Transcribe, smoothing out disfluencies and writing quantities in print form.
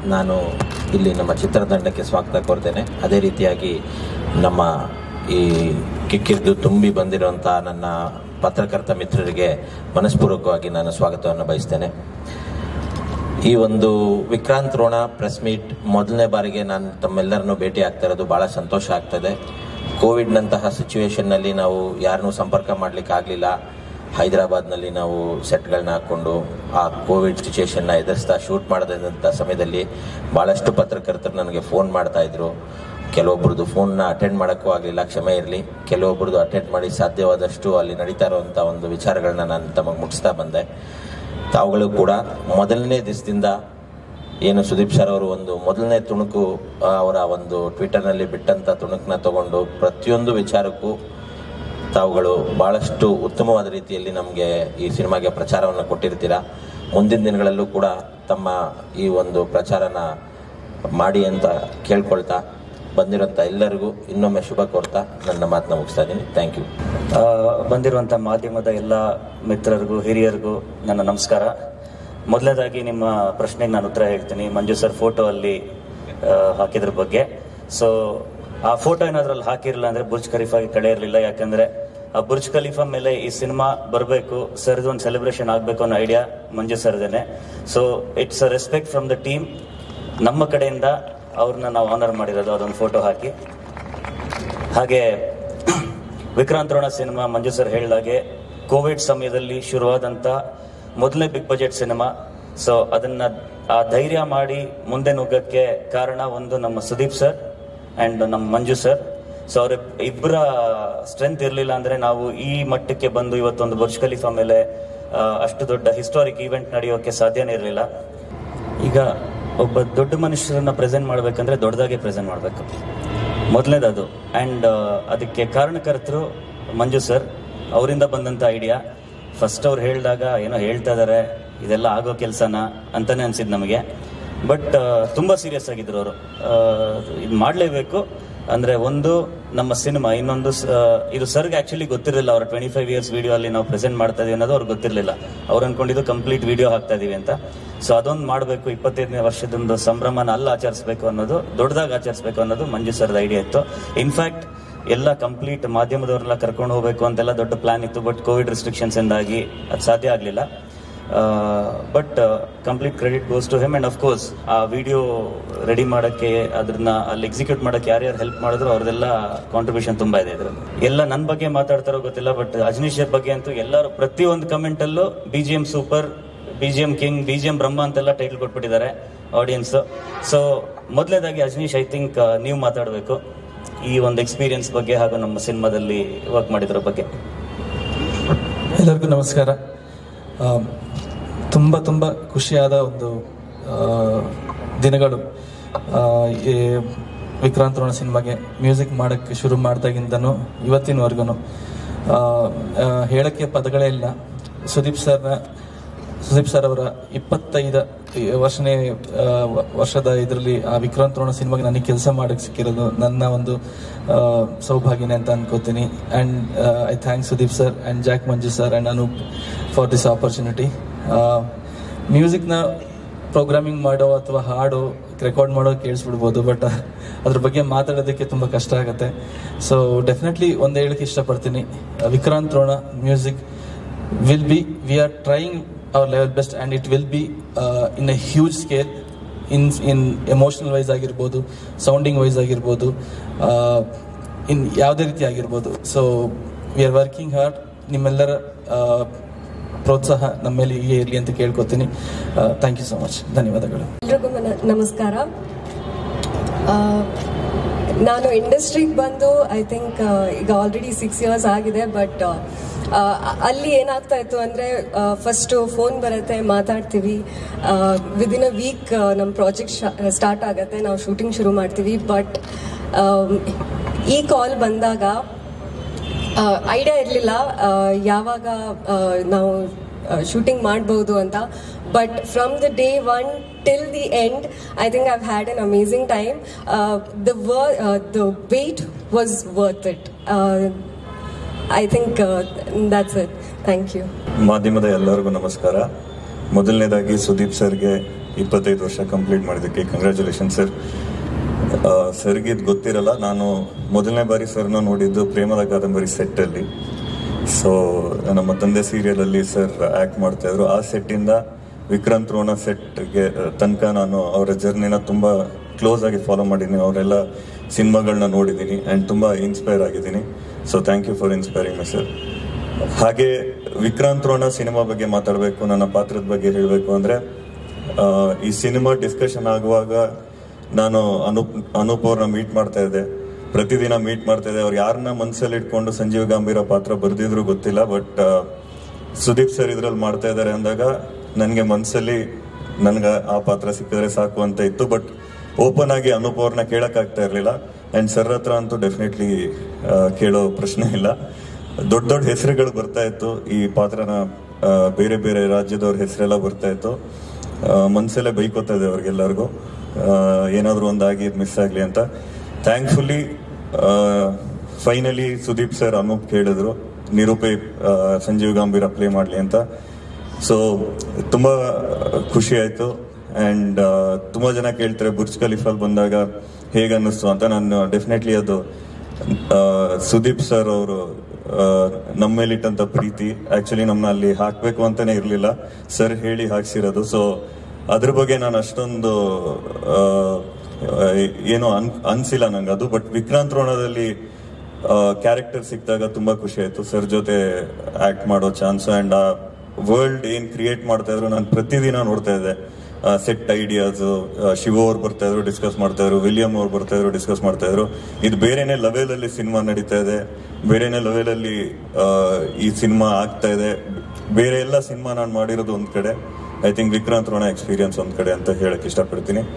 ನಾನು ಇಲ್ಲಿ ನಮ್ಮ ಚಿತ್ರತಂಡಕ್ಕೆ ಸ್ವಾಗತ ಕೋರ್ತೇನೆ. ಅದೇ ರೀತಿಯಾಗಿ ನಮ್ಮ ಈ ಕಿಕ್ಕಿದ್ದು ತುಂಬಿ ಬಂದಿರುವಂಥ ನನ್ನ ಪತ್ರಕರ್ತ ಮಿತ್ರರಿಗೆ ಮನಸ್ಪೂರ್ವಕವಾಗಿ ನಾನು ಸ್ವಾಗತವನ್ನು ಬಯಸ್ತೇನೆ. ಈ ಒಂದು ವಿಕ್ರಾಂತ್ ರೋಣ ಪ್ರೆಸ್ ಮೀಟ್ ಮೊದಲನೇ ಬಾರಿಗೆ ನಾನು ತಮ್ಮೆಲ್ಲರನ್ನು ಭೇಟಿ ಆಗ್ತಾ ಇರೋದು ಭಾಳ ಸಂತೋಷ ಆಗ್ತದೆ. ಕೋವಿಡ್ನಂತಹ ಸಿಚುವೇಶನ್ನಲ್ಲಿ ನಾವು ಯಾರನ್ನೂ ಸಂಪರ್ಕ ಮಾಡಲಿಕ್ಕೆ ಆಗಲಿಲ್ಲ. ಹೈದರಾಬಾದ್ನಲ್ಲಿ ನಾವು ಸೆಟ್ಗಳನ್ನ ಹಾಕ್ಕೊಂಡು ಆ ಕೋವಿಡ್ ಸಿಚುವೇಶನ್ನ ಎದುರಿಸ್ತಾ ಶೂಟ್ ಮಾಡಿದಂಥ ಸಮಯದಲ್ಲಿ ಭಾಳಷ್ಟು ಪತ್ರಕರ್ತರು ನನಗೆ ಫೋನ್ ಮಾಡ್ತಾಯಿದ್ರು. ಕೆಲವೊಬ್ರದ್ದು ಫೋನ್ನ ಅಟೆಂಡ್ ಮಾಡೋಕ್ಕೂ ಆಗಲಿಲ್ಲ, ಕ್ಷಮೆ ಇರಲಿ. ಕೆಲವೊಬ್ರದ್ದು ಅಟೆಂಡ್ ಮಾಡಿ ಸಾಧ್ಯವಾದಷ್ಟು ಅಲ್ಲಿ ನಡೀತಾ ಇರುವಂಥ ಒಂದು ವಿಚಾರಗಳನ್ನ ನಾನು ತಮಗೆ ಮುಟ್ಟಿಸ್ತಾ ಬಂದೆ. ತಾವುಗಳು ಕೂಡ ಮೊದಲನೇ ದಿವಸದಿಂದ ಏನು ಸುದೀಪ್ ಸರ್ ಅವರು ಒಂದು ಮೊದಲನೇ ತುಣುಕು ಅವರ ಒಂದು ಟ್ವಿಟರ್ನಲ್ಲಿ ಬಿಟ್ಟಂಥ ತುಣುಕನ್ನ ತಗೊಂಡು ಪ್ರತಿಯೊಂದು ವಿಚಾರಕ್ಕೂ ತಾವುಗಳು ಭಾಳಷ್ಟು ಉತ್ತಮವಾದ ರೀತಿಯಲ್ಲಿ ನಮಗೆ ಈ ಸಿನಿಮಾಗೆ ಪ್ರಚಾರವನ್ನು ಕೊಟ್ಟಿರ್ತೀರ. ಮುಂದಿನ ದಿನಗಳಲ್ಲೂ ಕೂಡ ತಮ್ಮ ಈ ಒಂದು ಪ್ರಚಾರನ ಮಾಡಿ ಅಂತ ಕೇಳ್ಕೊಳ್ತಾ ಬಂದಿರೋಂಥ ಎಲ್ಲರಿಗೂ ಇನ್ನೊಮ್ಮೆ ಶುಭ ಕೋರ್ತಾ ನನ್ನ ಮಾತನ್ನ ಮುಗಿಸ್ತಾ ಇದ್ದೀನಿ. Thank you. ಬಂದಿರುವಂಥ ಮಾಧ್ಯಮದ ಎಲ್ಲ ಮಿತ್ರರಿಗೂ ಹಿರಿಯರಿಗೂ ನನ್ನ ನಮಸ್ಕಾರ. ಮೊದಲನೇದಾಗಿ ನಿಮ್ಮ ಪ್ರಶ್ನೆಗೆ ನಾನು ಉತ್ತರ ಹೇಳ್ತೀನಿ. ಮಂಜು ಸರ್ ಫೋಟೋ ಅಲ್ಲಿ ಹಾಕಿದ್ರ ಬಗ್ಗೆ. ಸೊ ಆ ಫೋಟೋ ಏನಾದ್ರೂ ಅಲ್ಲಿ ಹಾಕಿರಲಿಲ್ಲ ಅಂದರೆ ಬುರ್ಜ್ ಖಲೀಫಾಗೆ ಕಳೆ ಇರಲಿಲ್ಲ. ಯಾಕಂದರೆ ಆ ಬುರ್ಜ್ ಖಲೀಫಾ ಮೇಲೆ ಈ ಸಿನಿಮಾ ಬರಬೇಕು, ಸರ್ದು ಒಂದು ಸೆಲೆಬ್ರೇಷನ್ ಆಗಬೇಕು ಅನ್ನೋ ಐಡಿಯಾ ಮಂಜು ಸರ್ದೇನೆ. So it's a respect from the team. ನಮ್ಮ ಕಡೆಯಿಂದ ಅವ್ರನ್ನ ನಾವು ಆನರ್ ಮಾಡಿರೋದು ಅದೊಂದು ಫೋಟೋ ಹಾಕಿ. ಹಾಗೆ ವಿಕ್ರಾಂತ್ ರೋಣ ಸಿನಿಮಾ ಮಂಜು ಸರ್ ಹೇಳಿದಾಗೆ ಕೋವಿಡ್ ಸಮಯದಲ್ಲಿ ಶುರುವಾದಂಥ ಮೊದಲನೇ ಬಿಗ್ ಬಜೆಟ್ ಸಿನಿಮಾ. ಸೊ ಆ ಧೈರ್ಯ ಮಾಡಿ ಮುಂದೆ ನುಗ್ಗಕ್ಕೆ ಕಾರಣ ಒಂದು ನಮ್ಮ ಸುದೀಪ್ ಸರ್ ಆ್ಯಂಡ್ ನಮ್ಮ ಮಂಜು ಸರ್. ಸೊ ಅವ್ರ ಇಬ್ಬರ ಸ್ಟ್ರೆಂತ್ ಇರಲಿಲ್ಲ ಅಂದರೆ ನಾವು ಈ ಮಟ್ಟಕ್ಕೆ ಬಂದು ಇವತ್ತೊಂದು ಬುರ್ಜ್ ಖಲೀಫಾ ಮೇಲೆ ಅಷ್ಟು ದೊಡ್ಡ ಹಿಸ್ಟಾರಿಕ್ ಈವೆಂಟ್ ನಡೆಯೋಕ್ಕೆ ಸಾಧ್ಯನೇ ಇರಲಿಲ್ಲ. ಈಗ ಒಬ್ಬ ದೊಡ್ಡ ಮನುಷ್ಯರನ್ನ ಪ್ರೆಸೆಂಟ್ ಮಾಡಬೇಕಂದ್ರೆ ದೊಡ್ಡದಾಗೆ ಪ್ರೆಸೆಂಟ್ ಮಾಡಬೇಕು, ಮೊದಲನೇದದು. ಆ್ಯಂಡ್ ಅದಕ್ಕೆ ಕಾರಣಕರ್ತರು ಮಂಜು ಸರ್. ಅವರಿಂದ ಬಂದಂಥ ಐಡಿಯಾ. ಫಸ್ಟ್ ಅವ್ರು ಹೇಳಿದಾಗ ಏನೋ ಹೇಳ್ತಾ ಇದ್ದಾರೆ, ಇದೆಲ್ಲ ಆಗೋ ಕೆಲಸನ ಅಂತಲೇ ಅನಿಸಿದ್ದು ನಮಗೆ. ಬಟ್ ತುಂಬ ಸೀರಿಯಸ್ ಆಗಿದ್ರು ಅವರು. ಇದು ಮಾಡಲೇಬೇಕು ಅಂದರೆ ಒಂದು ನಮ್ಮ ಸಿನಿಮಾ, ಇನ್ನೊಂದು ಇದು ಸರ್ಗೆ ಆ್ಯಕ್ಚುಲಿ ಗೊತ್ತಿರಲಿಲ್ಲ. ಅವರ 25 ಇಯರ್ಸ್ ವಿಡಿಯೋ ಅಲ್ಲಿ ನಾವು ಪ್ರೆಸೆಂಟ್ ಮಾಡ್ತಾ ಇದೀವಿ ಅನ್ನೋದು ಅವ್ರಿಗೆ ಗೊತ್ತಿರಲಿಲ್ಲ. ಅವ್ರು ಅಂದ್ಕೊಂಡಿದ್ದು ಕಂಪ್ಲೀಟ್ ವಿಡಿಯೋ ಹಾಕ್ತಾ ಇದೀವಿ ಅಂತ. ಸೊ ಅದೊಂದು ಮಾಡಬೇಕು, 25ನೇ ವರ್ಷದೊಂದು ಸಂಭ್ರಮನ ಅಲ್ಲಿ ಆಚರಿಸಬೇಕು ಅನ್ನೋದು, ದೊಡ್ಡದಾಗಿ ಆಚರಿಸಬೇಕು ಅನ್ನೋದು ಮಂಜು ಸರ್ದ ಐಡಿಯಾ ಇತ್ತು. ಇನ್ಫ್ಯಾಕ್ಟ್ ಎಲ್ಲ ಕಂಪ್ಲೀಟ್ ಮಾಧ್ಯಮದವ್ರನ್ನೆಲ್ಲ ಕರ್ಕೊಂಡು ಹೋಗಬೇಕು ಅಂತೆಲ್ಲ ದೊಡ್ಡ ಪ್ಲಾನ್ ಇತ್ತು. ಬಟ್ ಕೋವಿಡ್ ರೆಸ್ಟ್ರಿಕ್ಷನ್ಸ್ ಇಂದಾಗಿ ಅದು ಸಾಧ್ಯ ಆಗಲಿಲ್ಲ. But complete credit goes to him. And of course ಆ ವಿಡಿಯೋ ರೆಡಿ ಮಾಡೋಕ್ಕೆ, ಅದನ್ನ ಅಲ್ಲಿ ಎಕ್ಸಿಕ್ಯೂಟ್ ಮಾಡೋಕ್ಕೆ ಯಾರ್ಯಾರು ಹೆಲ್ಪ್ ಮಾಡಿದ್ರು ಅವ್ರದ್ದೆಲ್ಲ ಕಾಂಟ್ರಿಬ್ಯೂಷನ್ ತುಂಬ ಇದೆ ಇದರಲ್ಲಿ. ಎಲ್ಲ ನನ್ನ ಬಗ್ಗೆ ಮಾತಾಡ್ತಾರೋ ಗೊತ್ತಿಲ್ಲ, ಬಟ್ ಅಜನೀಶ್ ಬಗ್ಗೆ ಅಂತೂ ಎಲ್ಲರೂ ಪ್ರತಿಯೊಂದು ಕಮೆಂಟಲ್ಲೂ BGM super, BGM king, BGM Brahma ಅಂತೆಲ್ಲ ಟೈಟಲ್ ಕೊಟ್ಬಿಟ್ಟಿದ್ದಾರೆ ಆಡಿಯನ್ಸ್. ಸೊ ಮೊದಲನೇದಾಗಿ ಅಜನೀಶ್, ಐ ಥಿಂಕ್ ನೀವು ಮಾತಾಡಬೇಕು ಈ ಒಂದು ಎಕ್ಸ್ಪೀರಿಯನ್ಸ್ ಬಗ್ಗೆ ಹಾಗೂ ನಮ್ಮ ಸಿನಿಮಾದಲ್ಲಿ ವರ್ಕ್ ಮಾಡಿದ್ರ ಬಗ್ಗೆ. ಎಲ್ಲರಿಗೂ ನಮಸ್ಕಾರ. ತುಂಬ ತುಂಬ ಖುಷಿಯಾದ ಒಂದು ದಿನಗಳು. ಈ ವಿಕ್ರಾಂತ್ ರೋಣ ಸಿನಿಮಾಗೆ ಮ್ಯೂಸಿಕ್ ಮಾಡೋಕ್ಕೆ ಶುರು ಮಾಡಿದಾಗಿಂದನೂ ಇವತ್ತಿನವರೆಗೂ ಹೇಳೋಕ್ಕೆ ಪದಗಳೇ ಇಲ್ಲ. ಸುದೀಪ್ ಸರ್ ಅವರ 25 ವರ್ಷದ ಇದರಲ್ಲಿ ಆ ವಿಕ್ರಾಂತ್ ರೋಣ ಸಿನಿಮಾಗೆ ನನಗೆ ಕೆಲಸ ಮಾಡೋಕ್ಕೆ ಸಿಕ್ಕಿರೋದು ನನ್ನ ಒಂದು ಸೌಭಾಗ್ಯನೇ ಅಂತ ಅನ್ಕೋತೀನಿ. And I thank Sudeep sir and Jack Manju sir and Anup for this opportunity. ಮ್ಯೂಸಿಕ್ನ ಪ್ರೋಗ್ರಾಮಿಂಗ್ ಮಾಡೋ ಅಥವಾ ಹಾಡೋ ರೆಕಾರ್ಡ್ ಮಾಡೋ ಕೇಳಿಸ್ಬಿಡ್ಬೋದು, ಬಟ್ ಅದ್ರ ಬಗ್ಗೆ ಮಾತಾಡೋದಕ್ಕೆ ತುಂಬ ಕಷ್ಟ ಆಗುತ್ತೆ. ಸೊ ಡೆಫಿನೆಟ್ಲಿ ಒಂದು ಹೇಳಕ್ಕೆ ಇಷ್ಟಪಡ್ತೀನಿ, Vikrant Rona music we are trying our level best and it will be in a huge scale, in emotional wise ಆಗಿರ್ಬೋದು, ಸೌಂಡಿಂಗ್ ವೈಸ್ ಆಗಿರ್ಬೋದು, ಇನ್ ಯಾವುದೇ ರೀತಿ ಆಗಿರ್ಬೋದು. So we are working hard. ನಿಮ್ಮೆಲ್ಲರ ಪ್ರೋತ್ಸಾಹ ನಮ್ಮ ಮೇಲೆ ಹೀಗೆ ಇರಲಿ ಅಂತ ಕೇಳ್ಕೊತೀನಿ. Thank you so much. ಧನ್ಯವಾದಗಳು. ಎಲ್ರಿಗೂ ನಮಸ್ಕಾರ. ನಾನು ಇಂಡಸ್ಟ್ರಿಗೆ ಬಂದು ಐ ಥಿಂಕ್ ಈಗ ಆಲ್ರೆಡಿ 6 years ಆಗಿದೆ. ಬಟ್ ಅಲ್ಲಿ ಏನಾಗ್ತಾ ಇತ್ತು ಅಂದರೆ ಫಸ್ಟು ಫೋನ್ ಬರುತ್ತೆ, ಮಾತಾಡ್ತೀವಿ, ವಿದಿನ್ ಅ ವೀಕ್ ನಮ್ಮ ಪ್ರಾಜೆಕ್ಟ್ ಸ್ಟಾರ್ಟ್ ಆಗುತ್ತೆ, ನಾವು ಶೂಟಿಂಗ್ ಶುರು ಮಾಡ್ತೀವಿ. ಬಟ್ ಈ ಕಾಲ್ ಬಂದಾಗ ಐಡಿಯಾ ಇರಲಿಲ್ಲ ಯಾವಾಗ ನಾವು ಶೂಟಿಂಗ್ ಮಾಡ್ಬೋದು ಅಂತ. But from the day 1 till the end, I think I've had an amazing time. The wait was worth it. I think that's it. Thank you. ಮಾಧ್ಯಮದ ಎಲ್ಲರಿಗೂ ನಮಸ್ಕಾರ. ಮೊದಲನೇದಾಗಿ ಸುದೀಪ್ ಸರ್ಗೆ 25 ವರ್ಷ ಕಂಪ್ಲೀಟ್ ಮಾಡಿದ್ದಕ್ಕೆ ಕಂಗ್ರ್ಯಾಚುಲೇಷನ್ ಸರ್. ಸರ್ಗೆ ಇದು ಗೊತ್ತಿರಲ್ಲ, ನಾನು ಮೊದಲನೇ ಬಾರಿ ಸರ್ನ ನೋಡಿದ್ದು ಪ್ರೇಮದ ಕಾದಂಬರಿ ಸೆಟ್ಟಲ್ಲಿ. ಸೊ ನಮ್ಮ ತಂದೆ ಸೀರಿಯಲಲ್ಲಿ ಸರ್ ಆ್ಯಕ್ಟ್ ಮಾಡ್ತಾಯಿದ್ರು. ಆ ಸೆಟ್ಟಿಂದ ವಿಕ್ರಾಂತ್ ರೋಣ ಸೆಟ್ಗೆ ತನಕ ನಾನು ಅವರ ಜರ್ನಿನ ತುಂಬ ಕ್ಲೋಸ್ ಆಗಿ ಫಾಲೋ ಮಾಡಿದ್ದೀನಿ. ಅವರೆಲ್ಲ ಸಿನಿಮಾಗಳನ್ನ ನೋಡಿದ್ದೀನಿ ಆ್ಯಂಡ್ ತುಂಬ ಇನ್ಸ್ಪೈರ್ ಆಗಿದ್ದೀನಿ. So thank you for inspiring my sir. ಹಾಗೆ ವಿಕ್ರಾಂತ್ ರೋಣ ಸಿನಿಮಾ ಬಗ್ಗೆ ಮಾತಾಡಬೇಕು, ನನ್ನ ಪಾತ್ರದ ಬಗ್ಗೆ ಹೇಳಬೇಕು ಅಂದರೆ, ಈ ಸಿನಿಮಾ ಡಿಸ್ಕಷನ್ ಆಗುವಾಗ ನಾನು ಅನೂಪ್ ಅವ್ರನ್ನ ಮೀಟ್ ಮಾಡ್ತಾ ಇದ್ದೆ, ಪ್ರತಿದಿನ ಮೀಟ್ ಮಾಡ್ತಾ ಇದ್ದೆ. ಅವ್ರು ಯಾರನ್ನ ಮನಸ್ಸಲ್ಲಿ ಇಟ್ಕೊಂಡು ಸಂಜೀವ್ ಗಾಂಭೀರ ಪಾತ್ರ ಬರೆದಿದ್ರು ಗೊತ್ತಿಲ್ಲ, ಬಟ್ ಸುದೀಪ್ ಸರ್ ಇದ್ರಲ್ಲಿ ಮಾಡ್ತಾ ಇದ್ದಾರೆ ಅಂದಾಗ ನನಗೆ ಮನಸ್ಸಲ್ಲಿ ನನಗೆ ಆ ಪಾತ್ರ ಸಿಕ್ಕಿದ್ರೆ ಸಾಕು ಅಂತ ಇತ್ತು. ಬಟ್ ಓಪನ್ ಆಗಿ ಅನೂಪ್ ಅವ್ರನ್ನ ಕೇಳೋಕ್ಕಾಗ್ತಾ ಇರಲಿಲ್ಲ. ಆ್ಯಂಡ್ ಸರ್ ಹತ್ರ ಅಂತೂ ಡೆಫಿನೆಟ್ಲಿ ಕೇಳೋ ಪ್ರಶ್ನೆ ಇಲ್ಲ. ದೊಡ್ಡ ದೊಡ್ಡ ಹೆಸರುಗಳು ಬರ್ತಾ ಇತ್ತು, ಈ ಪಾತ್ರನ ಬೇರೆ ಬೇರೆ ರಾಜ್ಯದವ್ರ ಹೆಸರೆಲ್ಲ ಬರ್ತಾ ಇತ್ತು. ಮನಸ್ಸಲ್ಲೇ ಬೈಕೋತಾ ಇದೆ ಅವ್ರಿಗೆಲ್ಲರಿಗೂ, ಏನಾದರೂ ಒಂದಾಗಿ ಮಿಸ್ ಆಗಲಿ ಅಂತ. Thankfully finally Sudeep sir Anup ಕೇಳಿದ್ರು ನಿರೂಪಿ ಸಂಜೀವ್ ಗಾಂಭೀರ ಪ್ಲೇ ಮಾಡಲಿ ಅಂತ. ಸೊ ತುಂಬ ಖುಷಿ ಆಯಿತು. ಆ್ಯಂಡ್ ತುಂಬ ಜನ ಕೇಳ್ತಾರೆ ಬುರ್ಜ್ ಖಲೀಫಾಲ್ ಬಂದಾಗ ಹೇಗೆ ಅನ್ನಿಸ್ತು ಅಂತ. ನಾನು ಡೆಫಿನೆಟ್ಲಿ ಅದು ಸುದೀಪ್ ಸರ್ ಅವರು ನಮ್ಮ ಮೇಲಿಟ್ಟಂಥ ಪ್ರೀತಿ, ಆ್ಯಕ್ಚುಲಿ ನಮ್ಮನ್ನ ಅಲ್ಲಿ ಹಾಕಬೇಕು ಅಂತಲೇ ಇರಲಿಲ್ಲ, ಸರ್ ಹೇಳಿ ಹಾಕ್ಸಿರೋದು. ಸೊ ಅದ್ರ ಬಗ್ಗೆ ನಾನು ಅಷ್ಟೊಂದು ಏನೋ ಅನ್ಸಿಲ್ಲ ನಂಗೆ ಅದು. ಬಟ್ ವಿಕ್ರಾಂತ್ ರೋಣದಲ್ಲಿ ಕ್ಯಾರೆಕ್ಟರ್ ಸಿಕ್ಕಿದಾಗ ತುಂಬ ಖುಷಿ ಆಯಿತು, ಸರ್ ಜೊತೆ ಆ್ಯಕ್ಟ್ ಮಾಡೋ ಚಾನ್ಸು. ಆ್ಯಂಡ್ ಆ ವರ್ಲ್ಡ್ ಏನು ಕ್ರಿಯೇಟ್ ಮಾಡ್ತಾ ಇದ್ರು ನಾನು ಪ್ರತಿದಿನ ನೋಡ್ತಾ ಇದ್ದೆ. ಸೆಟ್ ಐಡಿಯಾಸು ಶಿವ ಅವ್ರು ಬರ್ತಾ ಇದ್ರು, ಡಿಸ್ಕಸ್ ಮಾಡ್ತಾ ಇದ್ರು, ವಿಲಿಯಂ ಅವ್ರು ಬರ್ತಾ ಇದ್ರು, ಡಿಸ್ಕಸ್ ಮಾಡ್ತಾ ಇದ್ರು. ಇದು ಬೇರೆನೇ ಲೆವೆಲಲ್ಲಿ ಸಿನಿಮಾ ನಡೀತಾ ಇದೆ, ಬೇರೆನೇ ಲೆವೆಲಲ್ಲಿ ಈ ಸಿನಿಮಾ ಆಗ್ತಾ ಇದೆ. ಬೇರೆ ಎಲ್ಲ ಸಿನಿಮಾ ನಾನು ಮಾಡಿರೋದು ಒಂದು ಕಡೆ, I think Vikrant Rona experience ಒಂದು ಕಡೆ ಅಂತ ಹೇಳಕ್ ಇಷ್ಟಪಡ್ತೀನಿ.